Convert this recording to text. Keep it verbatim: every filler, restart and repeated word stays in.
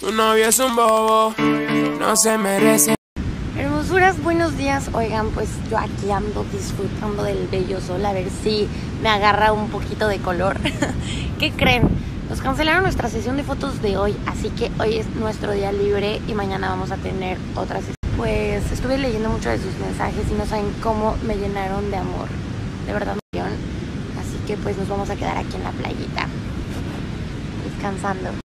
Tu novio es un bobo, no se merece. Hermosuras, buenos días. Oigan, pues yo aquí ando disfrutando del bello sol, a ver si me agarra un poquito de color. ¿Qué creen? Nos cancelaron nuestra sesión de fotos de hoy, así que hoy es nuestro día libre y mañana vamos a tener otra sesión. Pues estuve leyendo muchos de sus mensajes y no saben cómo me llenaron de amor. De verdad, así que pues nos vamos a quedar aquí en la playita, descansando.